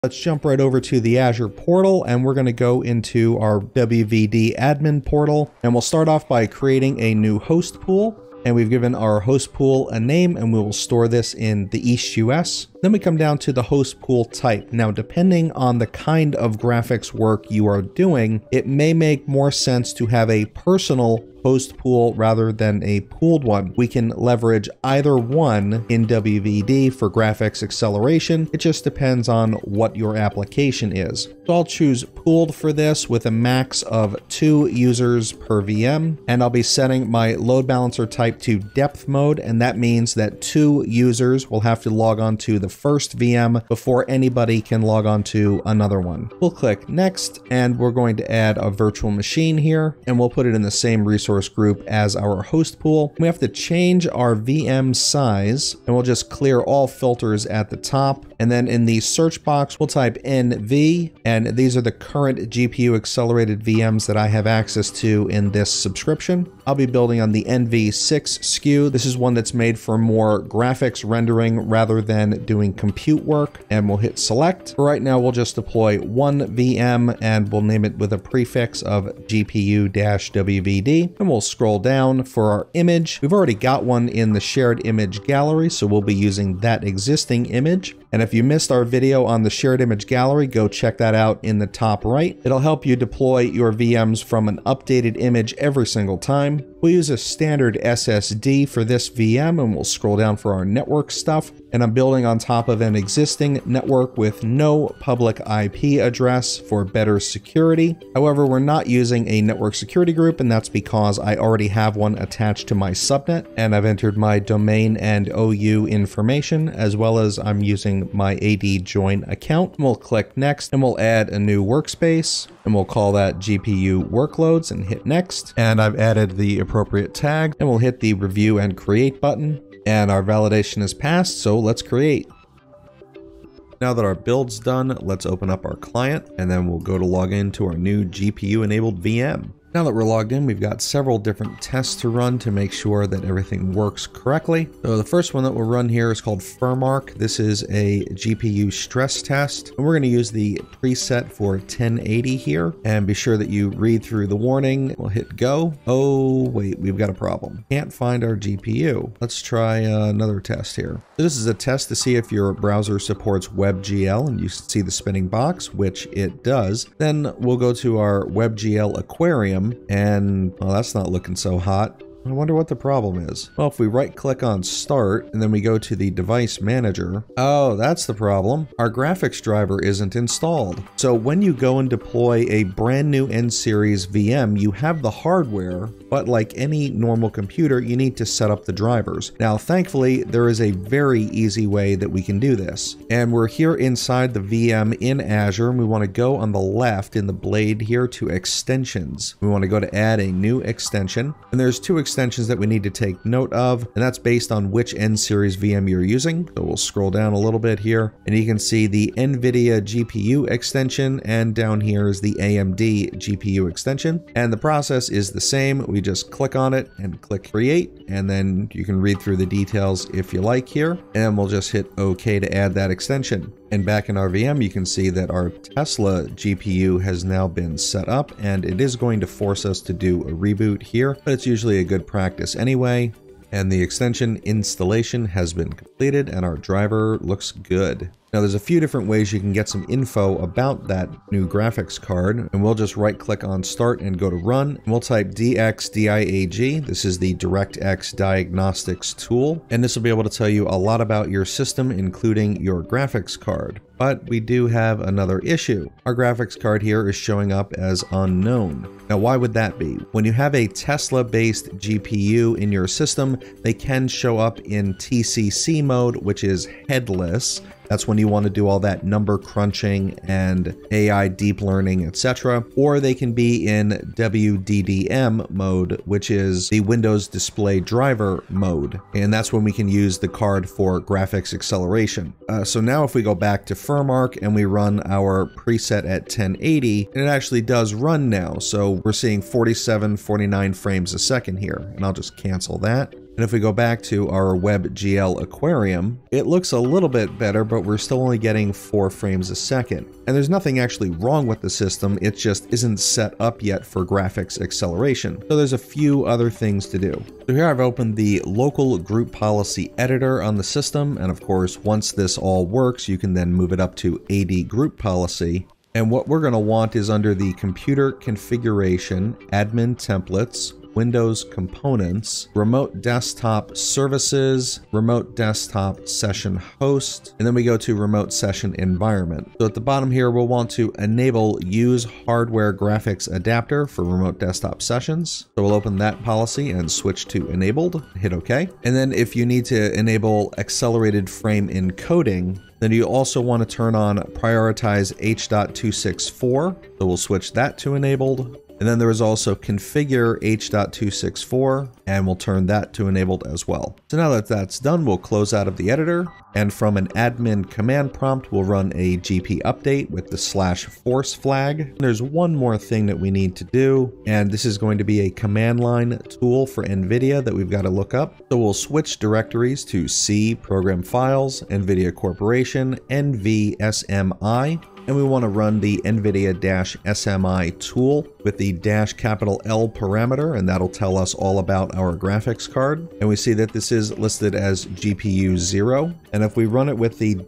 Let's jump right over to the Azure portal, and we're going to go into our WVD admin portal, and we'll start off by creating a new host pool. And we've given our host pool a name, and we will store this in the East US. Then we come down to the host pool type. Now, depending on the kind of graphics work you are doing, it may make more sense to have a personal host pool rather than a pooled one. We can leverage either one in WVD for graphics acceleration. It just depends on what your application is. So I'll choose pooled for this with a max of 2 users per VM, and I'll be setting my load balancer type to depth mode, and that means that 2 users will have to log on to the first VM before anybody can log on to another one. We'll click next, and we're going to add a virtual machine here, and we'll put it in the same resource group as our host pool. We have to change our VM size, and we'll just clear all filters at the top. And then in the search box, we'll type NV, and these are the current GPU accelerated VMs that I have access to in this subscription. I'll be building on the NV6 SKU. This is one that's made for more graphics rendering rather than doing compute work, and we'll hit select. For right now, we'll just deploy one VM, and we'll name it with a prefix of GPU-WVD, and we'll scroll down for our image. We've already got one in the shared image gallery, so we'll be using that existing image. And if you missed our video on the shared image gallery, go check that out in the top right. It'll help you deploy your VMs from an updated image every single time. We'll use a standard SSD for this VM, and we'll scroll down for our network stuff. And I'm building on top of an existing network with no public IP address for better security. However, we're not using a network security group, and that's because I already have one attached to my subnet, and I've entered my domain and OU information, as well as I'm using my AD join account. We'll click next, and we'll add a new workspace, and we'll call that GPU workloads, and hit next. And I've added the appropriate tag, and we'll hit the review and create button. And our validation is passed, so let's create. Now that our build's done, let's open up our client, and then we'll go to log into our new GPU-enabled VM. Now that we're logged in, we've got several different tests to run to make sure that everything works correctly. So the first one that we'll run here is called Firmark. This is a GPU stress test, and we're going to use the preset for 1080 here, and be sure that you read through the warning. We'll hit go. Oh, wait, we've got a problem. Can't find our GPU. Let's try another test here. So this is a test to see if your browser supports WebGL, and you see the spinning box, which it does. Then we'll go to our WebGL aquarium, and well, that's not looking so hot. I wonder what the problem is. Well, if we right click on start and then we go to the device manager, oh, that's the problem. Our graphics driver isn't installed. So when you go and deploy a brand new N series VM, you have the hardware, but like any normal computer, you need to set up the drivers. Now, thankfully, there is a very easy way that we can do this. And we're here inside the VM in Azure, and we want to go on the left in the blade here to extensions. We want to go to add a new extension, and there's 2 extensions that we need to take note of, and that's based on which N series VM you're using. So we'll scroll down a little bit here, and you can see the Nvidia GPU extension, and down here is the AMD GPU extension. And the process is the same. We just click on it and click create, and then you can read through the details if you like here, and we'll just hit OK to add that extension. And back in our VM, you can see that our Tesla GPU has now been set up, and it is going to force us to do a reboot here, but it's usually a good practice anyway. And the extension installation has been completed, and our driver looks good. Now, there's a few different ways you can get some info about that new graphics card, and we'll just right click on start and go to run, and we'll type DXDIAG. This is the DirectX diagnostics tool, and this will be able to tell you a lot about your system, including your graphics card. But we do have another issue. Our graphics card here is showing up as unknown. Now, why would that be? When you have a Tesla-based GPU in your system, they can show up in TCC mode, which is headless. That's when you want to do all that number crunching and AI deep learning, etc. Or they can be in WDDM mode, which is the Windows Display Driver mode. And that's when we can use the card for graphics acceleration. So now if we go back to Firmark and we run our preset at 1080, it actually does run now. So we're seeing 47, 49 frames a second here. And I'll just cancel that. And if we go back to our WebGL aquarium, it looks a little bit better, but we're still only getting 4 frames a second. And there's nothing actually wrong with the system, it just isn't set up yet for graphics acceleration. So there's a few other things to do. So here I've opened the local group policy editor on the system, and of course, once this all works, you can then move it up to AD group policy. And what we're going to want is under the computer configuration, admin templates, Windows components, remote desktop services, remote desktop session host, and then we go to remote session environment. So at the bottom here, we'll want to enable use hardware graphics adapter for remote desktop sessions. So we'll open that policy and switch to enabled, hit OK. And then if you need to enable accelerated frame encoding, then you also want to turn on prioritize H.264. So we'll switch that to enabled. And then there is also configure H.264, and we'll turn that to enabled as well. So now that that's done, we'll close out of the editor, and from an admin command prompt, we'll run a GP update with the /force flag. And there's one more thing that we need to do, and this is going to be a command line tool for Nvidia that we've got to look up. So we'll switch directories to C, Program Files, Nvidia Corporation, NVSMI, and we want to run the nvidia-smi tool with the -L parameter, and that'll tell us all about our graphics card. And we see that this is listed as GPU 0. And if we run it with the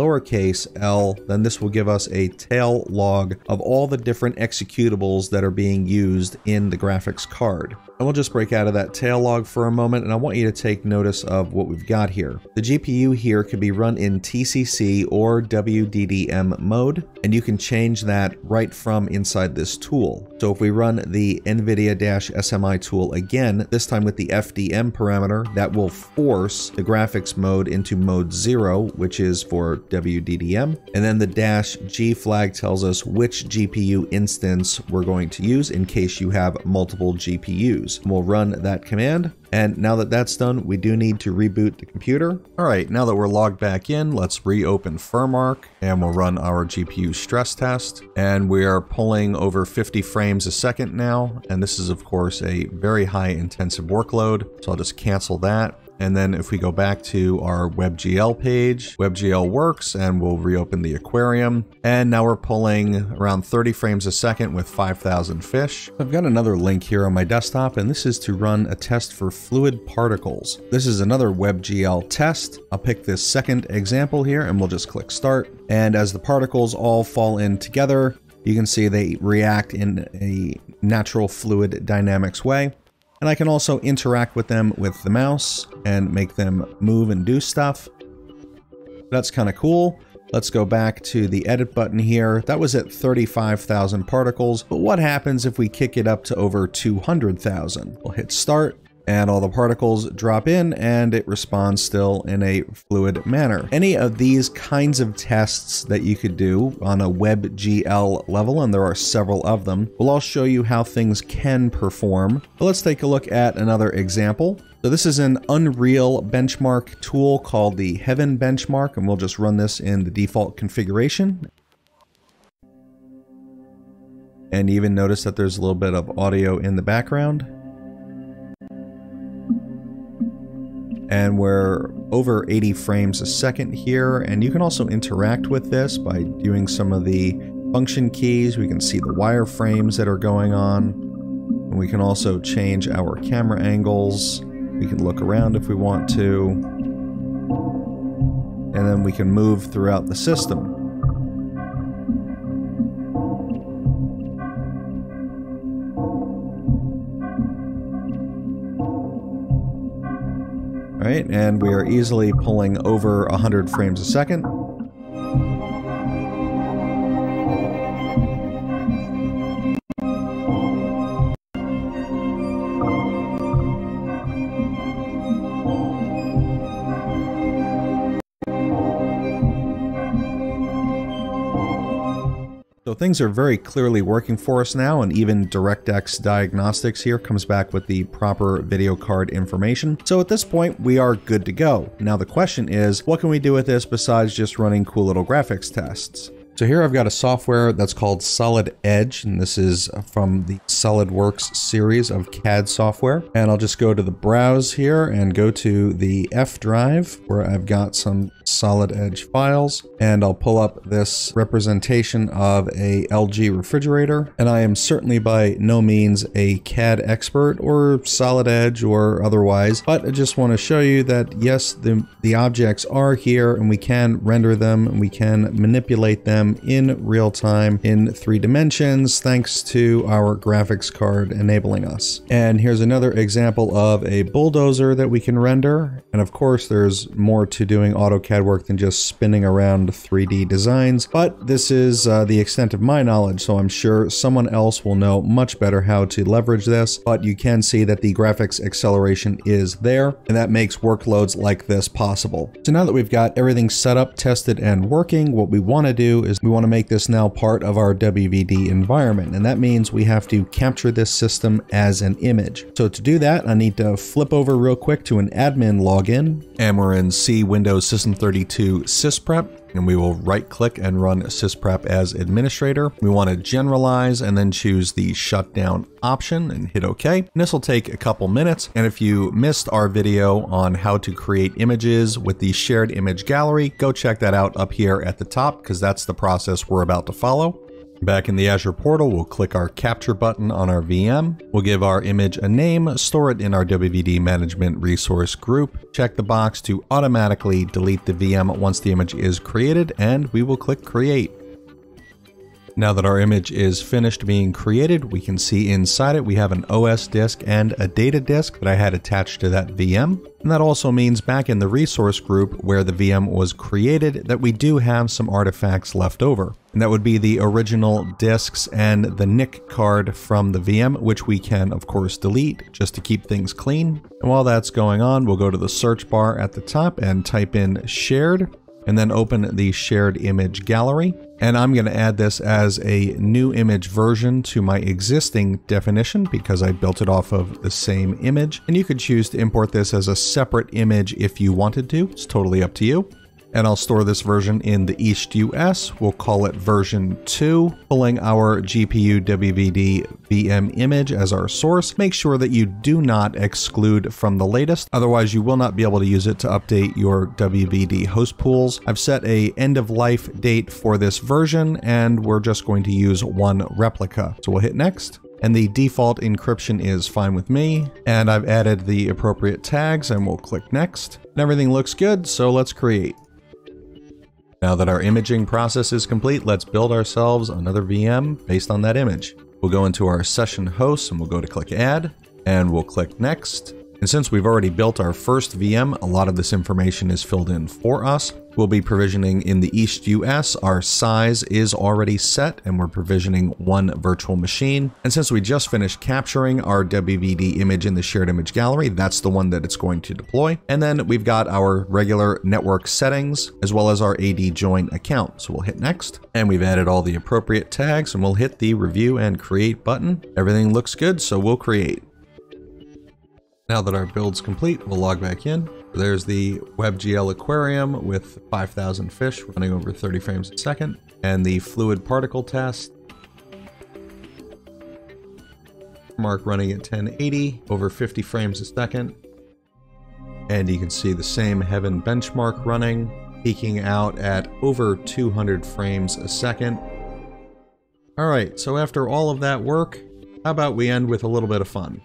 -l, then this will give us a tail log of all the different executables that are being used in the graphics card. And we'll just break out of that tail log for a moment, and I want you to take notice of what we've got here. The GPU here could be run in TCC or WDDM mode, and you can change that right from inside this tool. So if we run the nvidia-smi tool again, this time with the FDM parameter, that will force the graphics mode into mode 0, which is for WDDM. And then the -G flag tells us which GPU instance we're going to use in case you have multiple GPUs. We'll run that command. And now that that's done, we do need to reboot the computer. All right, now that we're logged back in, let's reopen FirmArc and we'll run our GPU stress test. And we are pulling over 50 frames a second now. And this is of course a very high intensive workload. So I'll just cancel that. And then if we go back to our WebGL page, WebGL works, and we'll reopen the aquarium. And now we're pulling around 30 frames a second with 5,000 fish. I've got another link here on my desktop, and this is to run a test for fluid particles. This is another WebGL test. I'll pick this second example here, and we'll just click start. And as the particles all fall in together, you can see they react in a natural fluid dynamics way. And I can also interact with them with the mouse and make them move and do stuff. That's kind of cool. Let's go back to the edit button here. That was at 35,000 particles, but what happens if we kick it up to over 200,000? We'll hit start. And all the particles drop in and it responds still in a fluid manner. Any of these kinds of tests that you could do on a WebGL level, and there are several of them, will all show you how things can perform. But let's take a look at another example. So this is an Unreal benchmark tool called the Heaven benchmark, and we'll just run this in the default configuration. And even notice that there's a little bit of audio in the background. And we're over 80 frames a second here, and you can also interact with this by doing some of the function keys. We can see the wireframes that are going on, and we can also change our camera angles. We can look around if we want to, and then we can move throughout the system. Right, and we are easily pulling over 100 frames a second. So things are very clearly working for us now, and even DirectX Diagnostics here comes back with the proper video card information. So at this point, we are good to go. Now the question is, what can we do with this besides just running cool little graphics tests? So here I've got a software that's called Solid Edge, and this is from the SolidWorks series of CAD software. And I'll just go to the browse here and go to the F drive where I've got some Solid Edge files, and I'll pull up this representation of a LG refrigerator. And I am certainly by no means a CAD expert or Solid Edge or otherwise, but I just want to show you that yes, the objects are here and we can render them and we can manipulate them in real time in 3 dimensions thanks to our graphics card enabling us. And here's another example of a bulldozer that we can render. And of course there's more to doing AutoCAD work than just spinning around 3D designs, but this is the extent of my knowledge, so I'm sure someone else will know much better how to leverage this. But you can see that the graphics acceleration is there, and that makes workloads like this possible. So now that we've got everything set up, tested, and working, what we want to do is we want to make this now part of our WVD environment, and that means we have to capture this system as an image. So to do that, I need to flip over real quick to an admin login, and we're in C Windows System 32 SysPrep. And we will right click and run SysPrep as administrator. We want to generalize and then choose the shutdown option and hit OK. And this will take a couple minutes. And if you missed our video on how to create images with the shared image gallery, go check that out up here at the top, because that's the process we're about to follow. Back in the Azure portal, we'll click our capture button on our VM. We'll give our image a name, store it in our WVD management resource group, check the box to automatically delete the VM once the image is created, and we will click create. Now that our image is finished being created, we can see inside it we have an OS disk and a data disk that I had attached to that VM. And that also means back in the resource group where the VM was created that we do have some artifacts left over. And that would be the original disks and the NIC card from the VM, which we can of course delete just to keep things clean. And while that's going on, we'll go to the search bar at the top and type in shared, and then open the shared image gallery. And I'm going to add this as a new image version to my existing definition because I built it off of the same image. And you could choose to import this as a separate image if you wanted to. It's totally up to you. And I'll store this version in the East US. We'll call it version 2, pulling our GPU WDDM VM image as our source. Make sure that you do not exclude from the latest, otherwise you will not be able to use it to update your WVD host pools. I've set a end of life date for this version, and we're just going to use one replica. So we'll hit next. And the default encryption is fine with me. And I've added the appropriate tags, and we'll click next. And everything looks good, so let's create. Now that our imaging process is complete, let's build ourselves another VM based on that image. We'll go into our session host and we'll go to click add, and we'll click next. And since we've already built our first VM, a lot of this information is filled in for us. We'll be provisioning in the East US. Our size is already set and we're provisioning one virtual machine. And since we just finished capturing our WVD image in the shared image gallery, that's the one that it's going to deploy. And then we've got our regular network settings as well as our AD join account. So we'll hit next, and we've added all the appropriate tags, and we'll hit the review and create button. Everything looks good, so we'll create. Now that our build's complete, we'll log back in. There's the WebGL aquarium with 5,000 fish running over 30 frames a second, and the fluid particle test. Mark running at 1080 over 50 frames a second. And you can see the same Heaven benchmark running, peaking out at over 200 frames a second. All right, so after all of that work, how about we end with a little bit of fun?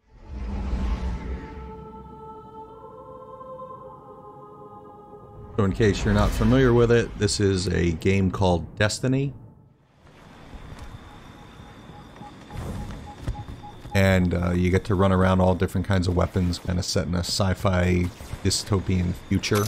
So in case you're not familiar with it, this is a game called Destiny. And you get to run around all different kinds of weapons, kind of set in a sci-fi dystopian future.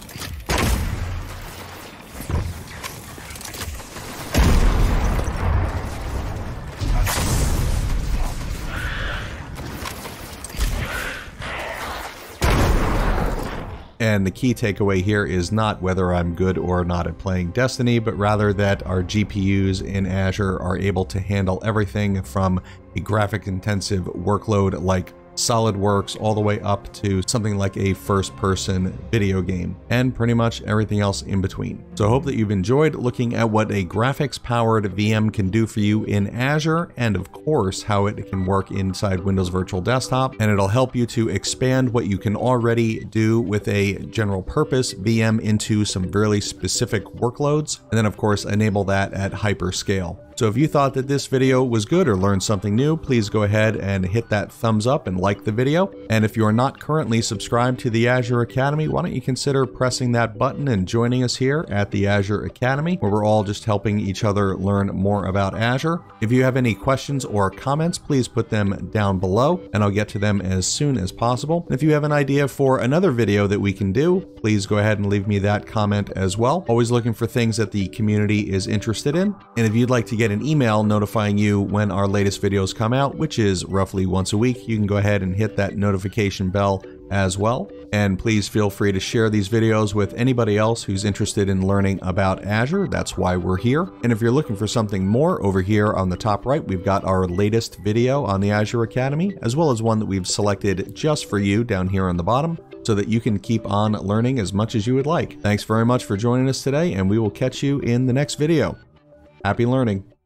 And the key takeaway here is not whether I'm good or not at playing Destiny, but rather that our GPUs in Azure are able to handle everything from a graphic-intensive workload like SolidWorks all the way up to something like a first-person video game, and pretty much everything else in between. So I hope that you've enjoyed looking at what a graphics-powered VM can do for you in Azure, and of course how it can work inside Windows Virtual Desktop, and it'll help you to expand what you can already do with a general purpose VM into some really specific workloads, and then of course enable that at hyperscale. So if you thought that this video was good or learned something new, please go ahead and hit that thumbs up and like the video. And if you are not currently subscribed to the Azure Academy, why don't you consider pressing that button and joining us here at the Azure Academy, where we're all just helping each other learn more about Azure. If you have any questions or comments, please put them down below and I'll get to them as soon as possible. And if you have an idea for another video that we can do, please go ahead and leave me that comment as well. Always looking for things that the community is interested in. And if you'd like to get an email notifying you when our latest videos come out, which is roughly once a week, you can go ahead and hit that notification bell as well. And please feel free to share these videos with anybody else who's interested in learning about Azure. That's why we're here. And if you're looking for something more, over here on the top right, we've got our latest video on the Azure Academy, as well as one that we've selected just for you down here on the bottom, so that you can keep on learning as much as you would like. Thanks very much for joining us today, and we will catch you in the next video. Happy learning.